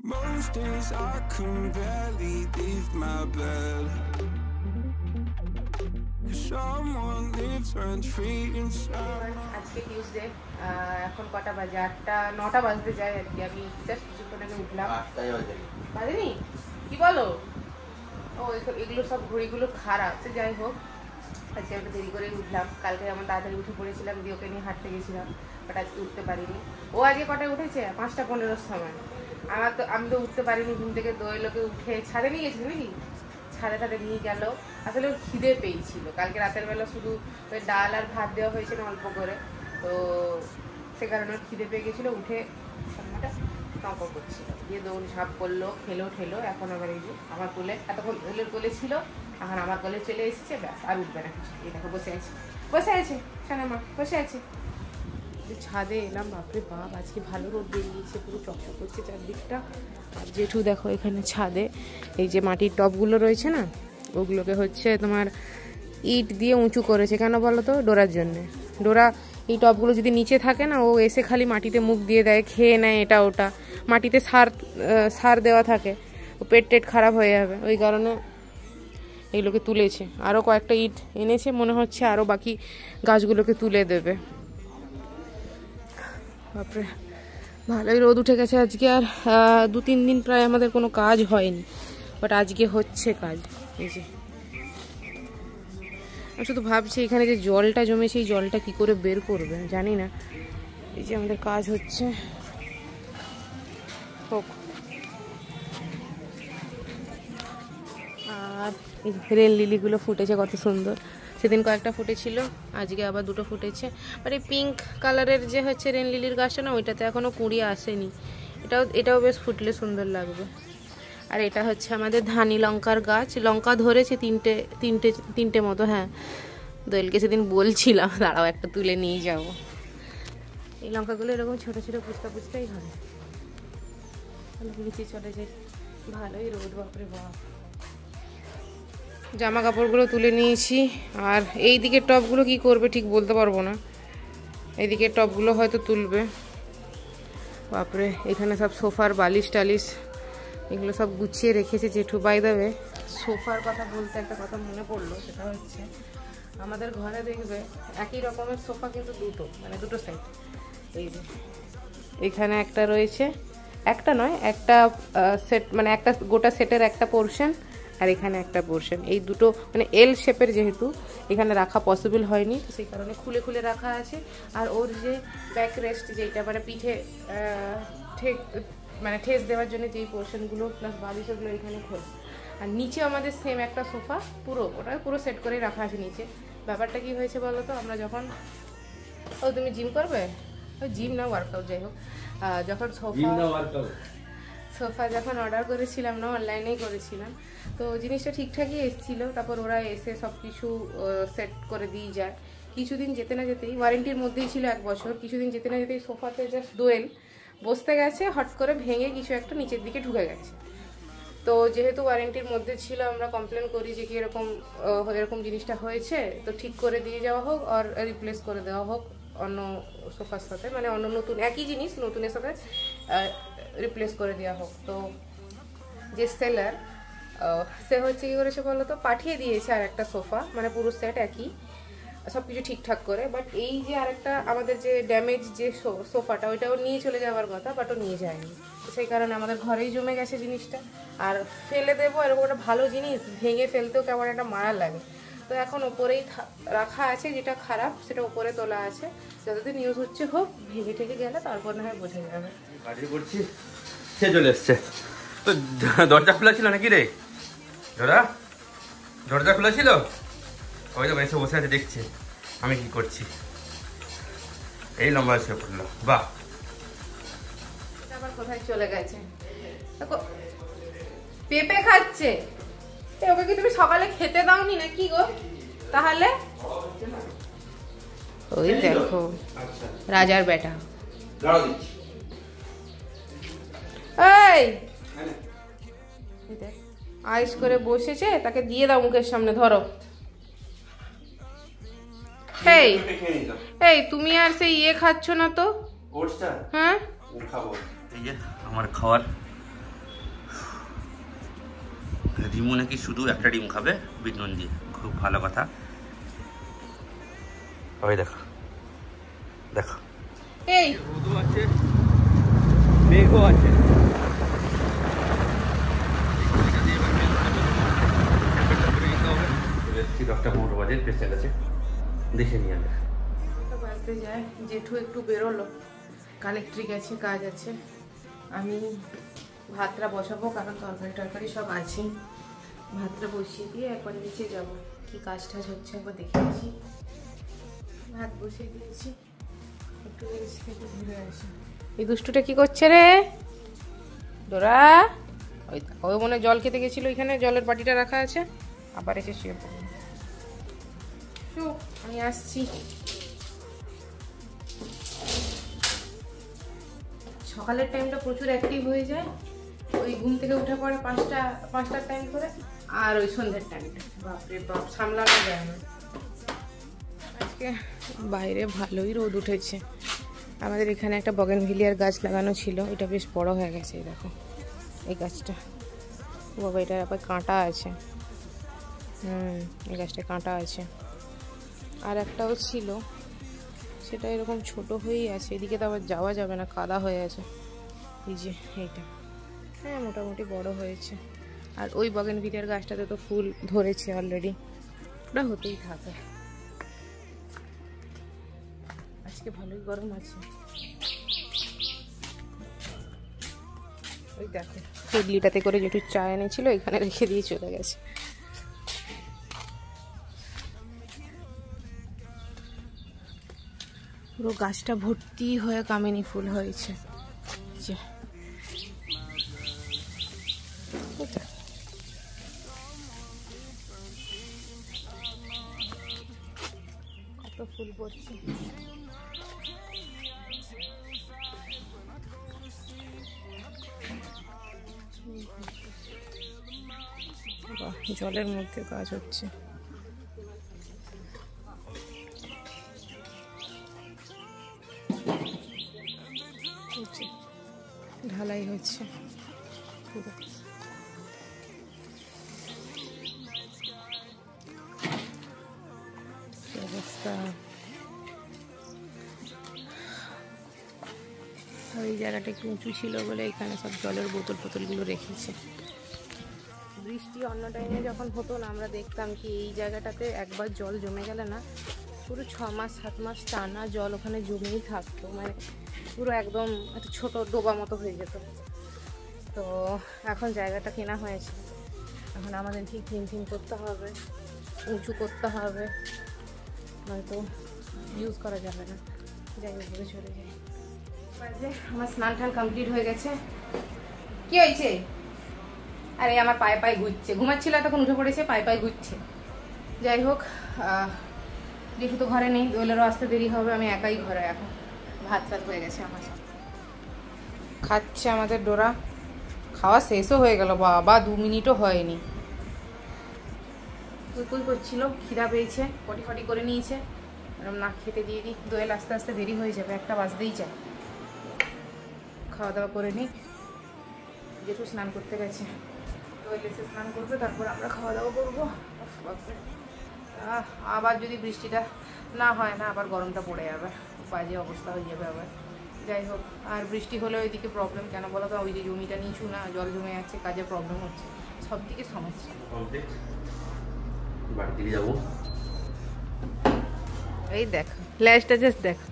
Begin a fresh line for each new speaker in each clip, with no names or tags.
Most days I can barely leave my bed, 'cause someone lives rent free inside.
আজকে Tuesday, এখন কটা বাজে? 8টা 9টা বাজতে যায় আর কি। আমি জাস্ট কিছুক্ষণ আগে উঠলাম।
8টাই
বাজেনি? কি বলো? ও এগুলো সব ঘড়িগুলো খারাপ, তো যাই হোক আজকে একটু দেরি করেই উঠলাম। কালকে যেমন তাড়াতাড়ি উঠে পড়েছিলাম, দিয়ে ওকে নিয়ে হাঁটতে গেছিলাম, বাট আজকে উঠতে পারিনি। ও আজকে কটায় উঠেছে? 5টা 15-র সময়। আমি তো উঠতে পারিনি ঘুম থেকে। দোয়েল ওকে উঠে ছাদে নিয়ে গেছিল নাকি, ছাদে নিয়ে গেল। আসলে ওর খিদে পেয়েছিল, কালকে রাতের বেলা শুধু ওই ডাল আর ভাত দেওয়া হয়েছিল অল্প করে, তো সে কারণে ওর খিদে পেয়ে গেছিলো। উঠে সামনেটা কাঁপড় করছিল, দিয়ে দৌড় ঝাঁপ করলো, ঠেলো। এখন আবার এই যে আমার কোলে, এতক্ষণ ওলের কোলে ছিল, এখন আমার কোলে চলে এসছে, ব্যাস আর উঠবে না কিছু। এই দেখো বসে আছে সানামা, বসে আছে। ছাদে এলাম, বাপরে বাপ আজকে ভালো রোদ বেরিয়েছে, পুরো চকচক করছে চারদিকটা। আর জেঠু দেখো এখানে ছাদে এই যে মাটির টবগুলো রয়েছে না, ওগুলোকে হচ্ছে তোমার ইট দিয়ে উঁচু করেছে। কেন বলো তো? ডোরার জন্যে। ডোরা এই টবগুলো যদি নিচে থাকে না, ও এসে খালি মাটিতে মুখ দিয়ে দেয়, খেয়ে নেয় এটা ওটা। মাটিতে সার দেওয়া থাকে, ও পেট খারাপ হয়ে যাবে, ওই কারণে এইগুলোকে তুলেছে। আরও কয়েকটা ইট এনেছে, মনে হচ্ছে আরও বাকি গাছগুলোকে তুলে দেবে। বাপরে ভালোই রোদ উঠে গেছে আজকে। আর 2-3 দিন প্রায় আমাদের কোনো কাজ হয়নি, বাট আজকে হচ্ছে কাজ। এই যে আমি শুধু ভাবছি এখানে যে জলটা জমেছে, এই জলটা কি করে বের করবে জানি না। এই যে আমাদের কাজ হচ্ছে, হোক। আর এই রেল লিলিগুলো ফুটেছে কত সুন্দর। সেদিন কয়েকটা ফুটেছিল, আজকে আবার 2টো ফুটেছে। আর এই পিঙ্ক কালারের যে হচ্ছে রেল লিলির গাছটা না, ওইটাতে এখনও কুঁড়ি আসেনি। এটাও বেশ ফুটলে সুন্দর লাগবে। আর এটা হচ্ছে আমাদের ধানি লঙ্কার গাছ, লঙ্কা ধরেছে তিনটে মতো। হ্যাঁ, দোয়েলকে সেদিন বলছিলাম দাঁড়াও একটা তুলে নিয়ে যাব। এই লঙ্কাগুলো এরকম ছোটো পুচকাই হয়। নিচে চলে যায়, ভালোই রোদ, বাপরে বাপ। জামা কাপড়গুলো তুলে নিয়েছি। আর এই দিকের টবগুলো কি করবে ঠিক বলতে পারবো না, এই দিকের টবগুলো হয়তো তুলবে। বাপরে এখানে সব সোফার বালিশ টালিশ এগুলো সব গুছিয়ে রেখেছে জেঠু। বাই দ্য ওয়ে, সোফার কথা বলতে একটা কথা মনে পড়লো, সেটা হচ্ছে আমাদের ঘরে দেখবে একই রকমের সোফা কিন্তু দুটো সাইড। এই যে এখানে একটা রয়েছে, একটা নয় একটা সেট, মানে একটা গোটা সেটের একটা পোর্শন, আর এখানে একটা পোর্শন। এই দুটো মানে এল শেপের, যেহেতু এখানে রাখা পসিবল হয়নি, সেই কারণে খুলে রাখা আছে। আর ওর যে ব্যাক রেস্ট, যেটা মানে পিঠে ঠেস দেওয়ার জন্য যেই পোর্শনগুলো প্লাস বালিশ, ওগুলো এখানে খোলা। আর নিচে আমাদের সেম একটা সোফা, পুরো সেট করে রাখা আছে নিচে। ব্যাপারটা কি হয়েছে বলো তো, আমরা যখন তুমি জিম করবে, জিম না ওয়ার্কআউট, যাই হোক, যখন সোফা যখন অর্ডার করেছিলাম না, অনলাইনেই করেছিলাম, তো জিনিসটা ঠিকঠাকই এসেছিলো। তারপর ওরা এসে সব কিছু সেট করে দিয়ে যায়। কিছুদিন যেতে না যেতেই, ওয়ারেন্টির মধ্যেই ছিল 1 বছর, কিছুদিন যেতে না যেতেই সোফাতে জাস্ট দোয়েল বসতে গেছে, হট করে ভেঙে কিছু একটা নিচের দিকে ঢুকে গেছে। তো যেহেতু ওয়ারেন্টির মধ্যে ছিল, আমরা কমপ্লেন করি যে কি এরকম জিনিসটা হয়েছে, তো ঠিক করে দিয়ে যাওয়া হোক আর রিপ্লেস করে দেওয়া হোক অন্য সোফার সাথে, মানে অন্য নতুন একই জিনিস নতুনের সাথে রিপ্লেস করে দেওয়া হোক। তো যে সেলার, সে হচ্ছে কী করেছে বলো তো, পাঠিয়ে দিয়েছে আর একটা সোফা, মানে পুরো সেট একই, সব কিছু ঠিকঠাক করে। বাট এই যে আরেকটা আমাদের যে ড্যামেজ যে সোফাটা, ওইটাও নিয়ে চলে যাওয়ার কথা, বাট ও নিয়ে যায়নি। সেই কারণে আমাদের ঘরেই জমে গেছে জিনিসটা। আর ফেলে দেবো এরকম একটা ভালো জিনিস ভেঙে ফেলতেও কেমন একটা মায়া লাগে। তো এখন ওপরেই রাখা আছে, যেটা খারাপ সেটা ওপরে তোলা আছে, যতদিন ইউজ হচ্ছে হোক, ভেঙে ঠেকে গেলে তারপর না হয় বোঝা যাবে।
সে চলে এসছে। তো দরজা খোলা ছিল নাকি রে? দরজা খোলা ছিল? ওই তো এসে বসে আছে, দেখছে আমি কি করছি। এই লম্বা এসে পড়লো, বাহ।
আবার কোথায় চলে গেছে? পেঁপে খাচ্ছে। ওকে কি তুমি সকালে খেতে দাওনি নাকি গো? তাহলে ওই দেখো রাজার বেটা। এই আইস করে বসেছে, তাকে দিয়ে দাও মুখের সামনে, ধরো। এই তুমি আর সেই খাচ্ছ না তো? হ্যাঁ,
এই যে আমার খাওয়ার রিমু নাকি শুধু একটা ডিম খাবে বিট নুন দিয়ে, খুব ভালো কথা। ওই দেখো দেখো,
এই
রোদও আছে মেঘও আছে। ডক্টর মোটর বাজে পেশেন্ট আছে, দেখে নিয়ে আগে
বাজতে যায়। জেঠু একটু বেরোলো, কালেক্ট্রিক আছে, কাজ আছে। আমি ভাতটা বসাবো, কারণ তরকারি টরকারি সব আছে। ভাতটা বসিয়ে দিয়ে একবার নিচে যাব, কি কাজ টাজ হচ্ছে একবার দেখে আসি। ভাত বসিয়ে দিয়েছি, একটু নিচ থেকে ঘুরে আসি। এই দুষ্টুটা কি করছে রে ডোরা? ওই মনে জল খেতে গেছিল, এখানে জলের বাটিটা রাখা আছে, আবার এসে শুয়ে পড়বে। আমি আসছি। সকালের টাইমটা প্রচুর অ্যাক্টিভ হয়ে যায়, ওই ঘুম থেকে উঠে পড়ে পাঁচটার টাইম করে, আর ওই সন্ধ্যের টাইমটা বাপরে বাপ সামলানো যায় না। আজকে বাইরে ভালোই রোদ উঠেছে। আমাদের এখানে একটা বগেনভিলিয়ার গাছ লাগানো ছিল, এটা বেশ বড় হয়ে গেছে। এই দেখো এই গাছটা, বাবা এটার আবার কাঁটা আছে। এই গাছটা কাঁটা আছে। আর একটাও ছিল, সেটা এরকম ছোট হয়েই আছে। এদিকে তো আবার যাওয়া যাবে না, কাদা হয়ে আছে। এই যে এইটা, হ্যাঁ মোটামুটি বড় হয়েছে। আর ওই বগেনভিলিয়ার গাছটাতে তো ফুল ধরেছে অলরেডি, ওটা হতেই থাকে। আজকে ভালোই গরম আছে। ওই দেখো ইডলিটাতে করে যেটু চা এনেছিল এখানে রেখে দিয়ে চলে গেছে। পুরো গাছটা ভর্তি হয়ে কামিনী ফুল হয়েছে। কত ফুল পড়ছে। জলের মধ্যে কাজ হচ্ছে। ঢালাই হচ্ছে পুরো। অবস্থা। ওই জায়গাটা একটু উঁচু ছিল বলে এখানে সব জলের বোতলগুলো রেখেছে। বৃষ্টি অন্য টাইমে যখন হতো না, আমরা দেখতাম কি এই জায়গাটাতে একবার জল জমে গেলে না পুরো 6 মাস 7 মাস টানা জল ওখানে জমেই থাকতো, মানে পুরো একদম একটা ছোট ডোবা মতো হয়ে যেত। তো এখন জায়গাটা কেনা হয়েছে, এখন আমাদেরকে ক্লিন করতে হবে, উঁচু করতে হবে, নয়তো ইউজ করা যাবে না। যাই উপরে চলে যাই। আমার স্নান টান কমপ্লিট হয়ে গেছে। কি হয়েছে? আরে আমার পায়ে ঘুরছে, ঘুমাচ্ছিল তখন উঠে পড়েছে, পায়ে ঘুরছে। যাই হোক, যেহেতু তো ঘরে নেই, দোলেরও আসতে দেরি হবে, আমি একাই ঘরে। এখন ভাত হয়ে গেছে আমার সাথে, খাচ্ছে আমাদের ডোরা। খাওয়া শেষও হয়ে গেল বাবা, 2 মিনিটও হয়নি। কুই করছিল, খিদা পেয়েছে, পটি করে নিয়েছে। এরকম না খেতে দিয়ে দিই, দোয়েল আস্তে আস্তে দেরি হয়ে যাবে, 1টা বাজতেই যায়। খাওয়া দাওয়া করে নিই। যেটু স্নান করতে গেছে, দোয়েল এসে স্নান করবে, তারপর আমরা খাওয়া দাওয়া করবো। আবার যদি বৃষ্টিটা না হয় না, আবার গরমটা পড়ে যাবে, বাজে অবস্থা হয়ে যাবে আবার। যাই হোক, আর বৃষ্টি হলে ওইদিকে প্রবলেম কেন বলো তো, ওই যে জমিটা নিচু না, জল জমে যাচ্ছে, কাজে প্রবলেম হচ্ছে, সব দিকে সমস্যা।
যাবো।
এই দেখো ল্যাজটা, জাস্ট দেখো,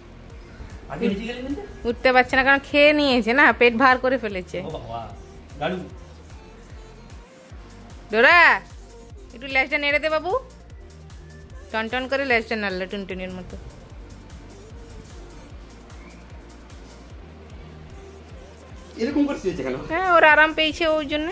উঠতে পারছে না, কারণ খেয়ে নিয়েছে না, পেট ভার করে ফেলেছে। ডোরা একটু ল্যাজটা নেড়ে দে বাবু, টন করে ল্যাজটা নাড়লে টুনটুনির মতো।
এরকম করছিস কেন?
হ্যাঁ, ওর আরাম পেয়েছে ওই জন্য।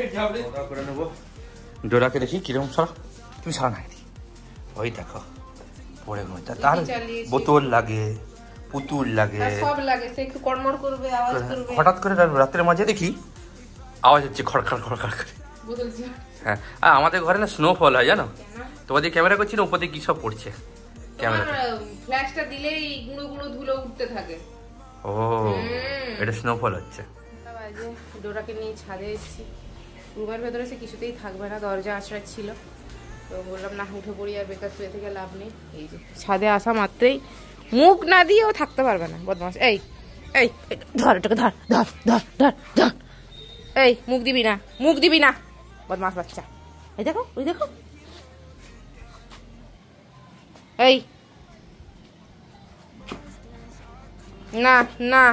ডোরাকে দেখি কিরকম সর, তুমি সর না। ওই দেখো পড়ে ঘুমোচ্ছে, তার বোতল লাগে, পুতুল লাগে,
সব লাগে, সে একটু কড়মড় করবে, আওয়াজ করবে।
হঠাৎ করে রাতের মাঝে দেখি আওয়াজ হচ্ছে খড়খড় করে। হ্যাঁ, আর আমাদের ঘরে না স্নোফল হয় জানো, তোমাদের ক্যামেরা করছি না, উপরে কি সব পড়ছে ক্যামেরা,
ফ্ল্যাশটা দিলেই গুঁড়ো গুঁড়ো ধুলো উঠতে থাকে।
ও এটা স্নোফল হচ্ছে।
ডোরাকে নিয়ে ছাদে এসেছি, রুমের ভেতরে সে কিছুতেই থাকবে না, দরজা আঁচড়া ছিল। তো বললাম না, উঠে পড়ি, আর বেকার শুয়ে থেকে লাভ নেই। এই যে ছাদে আসা মাত্রই মুখ না দিয়েও থাকতে পারবে না বদমাস। এই এই ধর, এটাকে ধর ধর ধর ধর ধর। এই মুখ দিবি না, মুখ দিবি না, বদমাস বাচ্চা। এই দেখো, ওই দেখো, এই না না,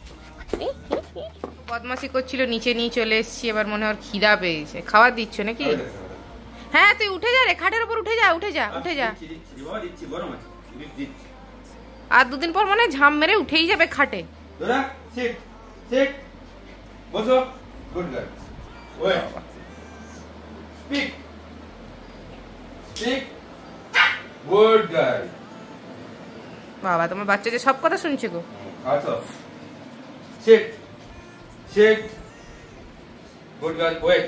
বদমাসি করছিল, নিচে নিয়ে চলে এসছি। এবার মনে হয় খিদা পেয়েছে, খাবার দিচ্ছ নাকি? হ্যাঁ তুই উঠে যা রে, খাটের উপর উঠে যা, উঠে যা, উঠে যা। আর দুদিন পর মনে হয় ঝাম মেরে উঠেই যাবে খাটে। বাবা, তোমার বাচ্চা যে সব কথা শুনছে গো।
Sit. Sit. Good girl. Wait.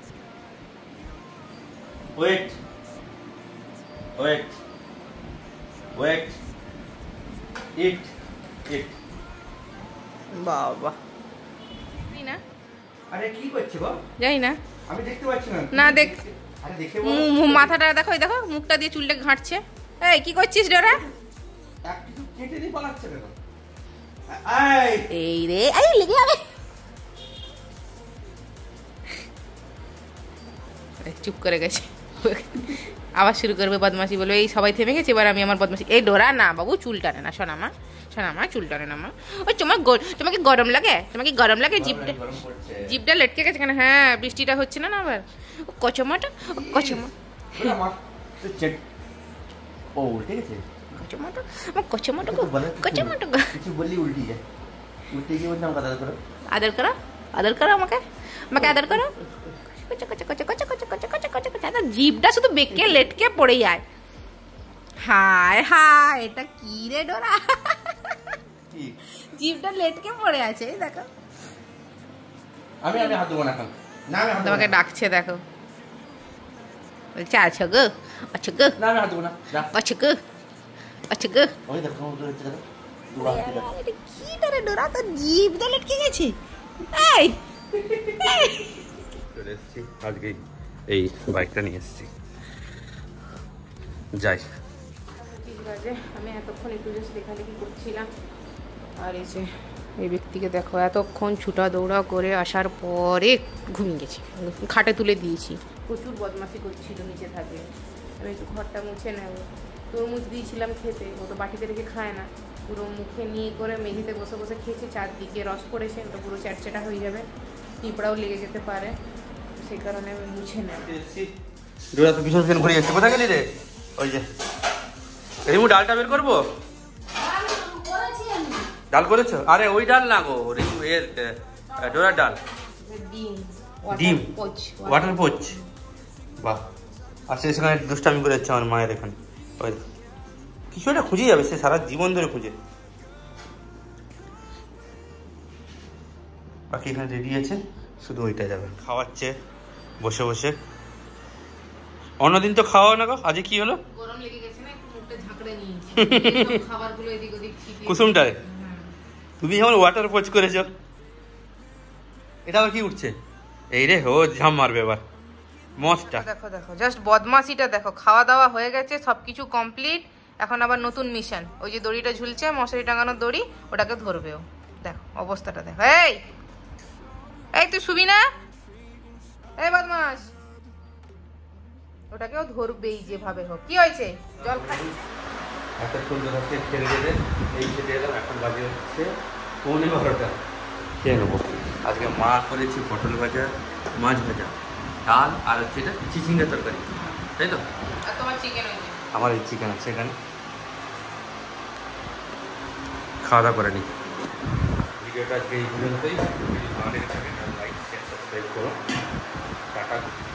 Wait. Wait. Wait. Eat. Eat.
বাবা, না
আরে কি করছে গো?
জানি না,
আমি দেখতে পাচ্ছি না।
না দেখ,
আরে দেখে
মাথাটা দেখো, দেখো মুখটা দিয়ে চুলটা ঘাঁটছে। এই কি করছিস ডোরা?
একটু কেটে দিয়ে পালাচ্ছে কেন?
এই রে, এই লেগে যাবে। চুপ করে গেছে, আবার শুরু করবে বদমাশি, বলবে এই সবাই থেমে গেছে, এবার আমি আমার বদমাশি। এই ডোরা না বাবু, চুল টানে না, শোনা মা, শোনা মা, চুল টানে না মা। ওই তোমাকে গরম লাগে? তোমাকে গরম লাগে? জিপটা লটকে গেছে কেন? হ্যাঁ, বৃষ্টিটা হচ্ছে না আবার। কচমাটা, কচমা,
ও উল্টে গেছে।
কচমাটা, কচমাটা, কচমাটা,
কিছু বললি উল্টি যায়। উল্টে গিয়ে বললাম আদর করো, আদর
করো, আদর করো, আমাকে আদর করো। জিভটা শুধু বেঁকে লেটকে পড়ে যায়। হায় হায়, এটা কি রে ডোরা? জিভটা লেটকে পড়ে আছে, দেখো।
আমি হাত দেবো না,
তোমাকে ডাকছে, দেখো। বলছে আছো গো, আছো গো,
না আমি হাত দেবো না,
আছো গো, আছো গো।
ওই দেখো
কি রে ডোরা, তো জিভটা লেটকে গেছে। এই
চলে এসেছি আজকে, এই বাইকটা নিয়ে এসেছি। যাই,
আমি এতক্ষণ একটু জাস্ট লেখালেখি করছিলাম, আর এই ব্যক্তিকে দেখো, এতক্ষণ ছুটা দৌড়া করে আসার পরে ঘুমিয়ে গেছি, খাটে তুলে দিয়েছি। প্রচুর বদমাশি করছিল নিচে থাকে। আমি একটু ঘরটা মুছে নেব। তরমুজ দিয়েছিলাম খেতে, ও তো বাটিতে রেখে খায় না, পুরো মুখে নিয়ে করে মেঝেতে বসে বসে খেয়েছে, চারদিকে রস পড়েছে, ওটা পুরো চ্যাটচেটা হয়ে যাবে, পিঁপড়াও লেগে যেতে পারে, সেই কারণে আমি মুছে নেব।
ডোরা তো ভীষণ ঘুরে যাচ্ছে, কোথায় গেলি রে? ওই যে রিমু, ডালটা বের করবো। ডাল করেছো? আরে ওই ডাল না গো, রিমু এর ডোরার ডাল, ডিম, ওয়াটার পোচ। বাহ, আর সে সেখানে দুষ্টামি করে যাচ্ছে আমার মায়ের এখানে। ওই কিছু একটা খুঁজে যাবে, সে সারা জীবন ধরে খুঁজে। বাকি এখানে রেডি আছে, শুধু ওইটা যাবে। খাওয়াচ্ছে বসে বসে। অন্যদিন তো খাওয়া না গো, আজকে কি হলো?
গরম লেগে গেছে না, একটু মুখটা ঝাঁকড়ে নিয়েছি, খাবারগুলো এদিক ওদিক ছিটিয়ে।
কুসুমটারে তুমি যেমন ওয়াটার পোচ করেছো, এটা আবার কি উঠছে? এই রে, ও ঝাম মারবে এবার মস্টটা।
দেখো দেখো, জাস্ট বদমাসিটা দেখো। খাওয়া দাওয়া হয়ে গেছে, সবকিছু কমপ্লিট, এখন আবার নতুন মিশন। ওই যে দড়িটা ঝুলছে, মশারি টাঙানোর দড়ি, ওটাকে ধরবেও। দেখো অবস্থাটা দেখো। এই এই তুই শুবি না? এই বদমাস, ওটাকেও ধরবেই যেভাবে হোক। কি হয়েছে? জল খাই।
এতক্ষণ ধরে ছেড়ে দিলে, এই ছেড়ে এলাম, এখন বাজে হচ্ছে 11:15। খেয়ে নেবো। আজকে মা করেছি পটল ভাজা, মাছ ভাজা, ডাল, আর হচ্ছে এটা চিচিঙ্গার তরকারি, তাই তো?
আর তোমার চিকেন হয়েছে?
আমার এই চিকেন আছে এখানে। খাওয়া দাওয়া করে নি। ভিডিওটা আজকে এই পর্যন্তই। যদি ভালো লেগে থাকে তাহলে লাইক, শেয়ার, সাবস্ক্রাইব করো। টাটা।